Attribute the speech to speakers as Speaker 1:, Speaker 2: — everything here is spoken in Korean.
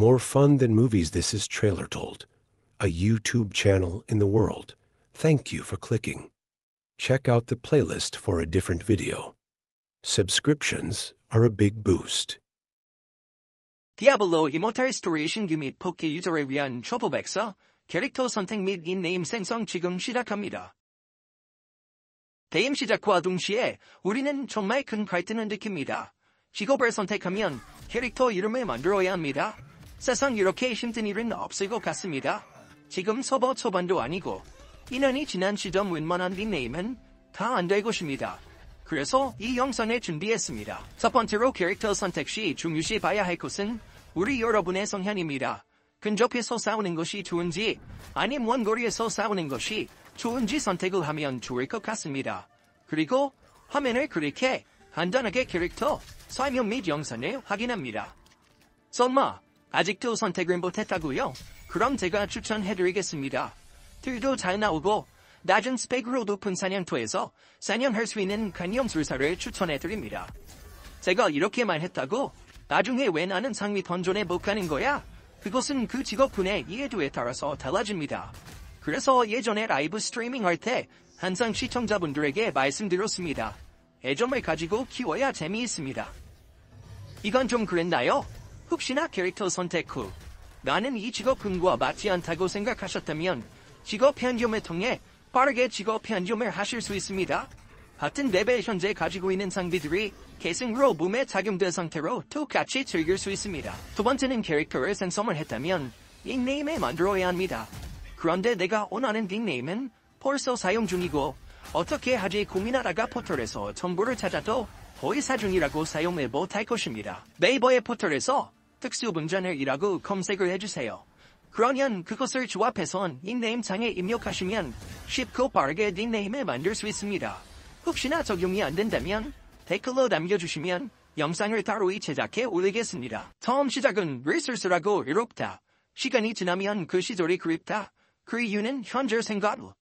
Speaker 1: More fun than movies, this is Trailer Told, a YouTube channel in the world. Thank you for clicking. Check out the playlist for a different video. Subscriptions are a big boost.
Speaker 2: 디아블로 이모탈 스토리 신규 및 포켓 유저를 위한 초보 백서, 캐릭터 선택 및 닉네임 생성 지금 시작합니다. 게임 시작과 동시에 우리는 정말 큰 갈등을 느낍니다. 직업을 선택하면 캐릭터 이름을 만들어야 합니다. 세상 이렇게 힘든 일은 없을 것 같습니다. 지금 서버 초반도 아니고 2년이 지난 시점 웬만한 닉네임은 다 안 될 것입니다. 그래서 이 영상을 준비했습니다. 첫 번째로 캐릭터 선택 시 중요시 봐야 할 것은 우리 여러분의 성향입니다. 근접해서 싸우는 것이 좋은지 아님 원거리에서 싸우는 것이 좋은지 선택을 하면 좋을 것 같습니다. 그리고 화면을 클릭해 간단하게 캐릭터 설명 및 영상을 확인합니다. 설마 아직도 선택을 못했다고요? 그럼 제가 추천해드리겠습니다. 딜도 잘 나오고 낮은 스펙으로 높은 사냥터에서 사냥할 수 있는 간염술사를 추천해드립니다. 제가 이렇게 말했다고 나중에 왜 나는 상위 던전에 못 가는 거야? 그것은 그 직업군의 이해도에 따라서 달라집니다. 그래서 예전에 라이브 스트리밍 할 때 항상 시청자분들에게 말씀드렸습니다. 애정을 가지고 키워야 재미있습니다. 이건 좀 그랬나요? 혹시나 캐릭터 선택 후 나는 이 직업군과 맞지 않다고 생각하셨다면 직업 변경을 통해 빠르게 직업 변경을 하실 수 있습니다. 같은 레벨 현재 가지고 있는 장비들이 계승으로 몸에 착용된 상태로 똑같이 즐길 수 있습니다. 두 번째는 캐릭터를 생성을 했다면 닉네임을 만들어야 합니다. 그런데 내가 원하는 닉네임은 벌써 사용 중이고 어떻게 하지 고민하다가 포털에서 정보를 찾아도 허위사 중이라고 사용을 못할 것입니다. 네이버의 포털에서 특수분전을이라고 검색을 해주세요. 그러면 그것을 조합해서 닉네임 창에 입력하시면 쉽고 빠르게 닉네임을 만들 수 있습니다. 혹시나 적용이 안 된다면 댓글로 남겨주시면 영상을 따로 제작해 올리겠습니다. 처음 시작은 리소스라고 이롭다. 시간이 지나면 그 시절이 그립다. 그 이유는 현재 생각으로